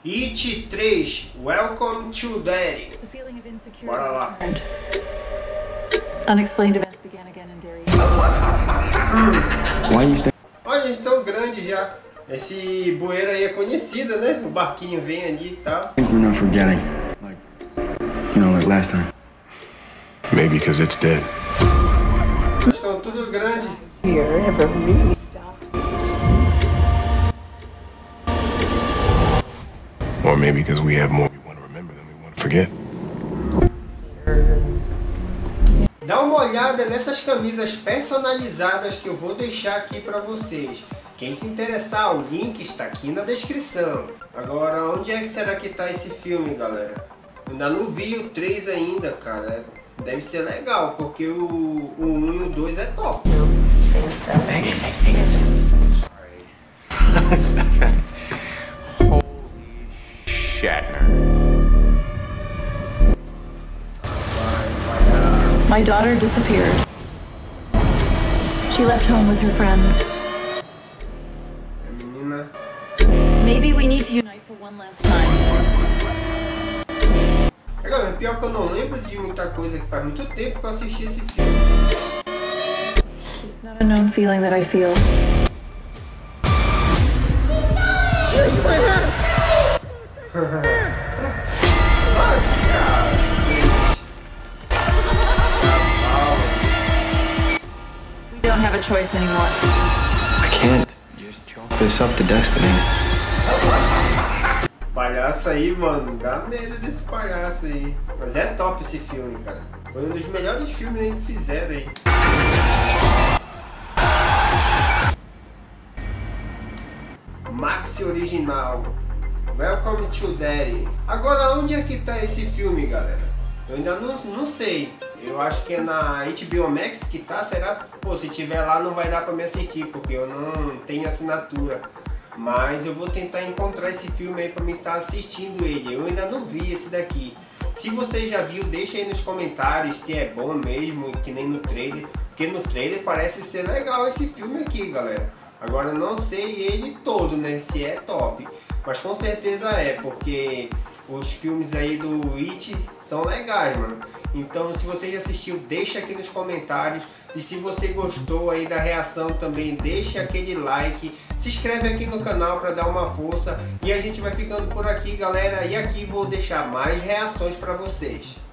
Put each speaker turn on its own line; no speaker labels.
It 3, Welcome to Derry. Bora lá.
Unexplained events began again in Derry.
Olha, gente, tão grande já. Esse bueiro aí é conhecido, né? O barquinho vem ali e tal.
I think we're not forgetting. Like last time.
Maybe because it's dead.
Estão tudo grande.
Here ever really
Or maybe because we have more we want to remember than we want to forget.
Dá uma olhada nessas camisas personalizadas que eu vou deixar aqui para vocês. Quem se interessar, o link está aqui na descrição. Agora, onde é que será que tá esse filme, galera? Eu ainda não vi o 3 ainda, cara. Deve ser legal, porque o 1 e o 2 é top.
Holy Shatner.
My daughter disappeared. She left home with her friends.
A menina...
Maybe we need to unite for one last time.
É, galera, pior que eu não lembro de muita coisa, que faz muito tempo que eu assisti esse filme.
It's not a known feeling that I feel. We don't have a choice anymore.
I can't just chalk this up to destiny.
Palhaço aí, mano, dá medo desse palhaço aí. Mas é top esse filme, cara. Foi um dos melhores filmes aí que fizeram aí. Maxi original. Welcome to Derry. Agora, onde é que tá esse filme, galera? Eu ainda não sei. Eu acho que é na HBO Max que tá, será? Pô, se tiver lá não vai dar pra me assistir, porque eu não tenho assinatura. Mas eu vou tentar encontrar esse filme aí pra mim estar assistindo ele. Eu ainda não vi esse daqui. Se você já viu, deixa aí nos comentários se é bom mesmo, que nem no trailer. Porque no trailer parece ser legal esse filme aqui, galera. Agora eu não sei ele todo, né, se é top. Mas com certeza é, porque os filmes aí do It são legais, mano. Então, se você já assistiu, deixa aqui nos comentários. E se você gostou aí da reação também, deixa aquele like. Se inscreve aqui no canal para dar uma força. E a gente vai ficando por aqui, galera. E aqui vou deixar mais reações para vocês.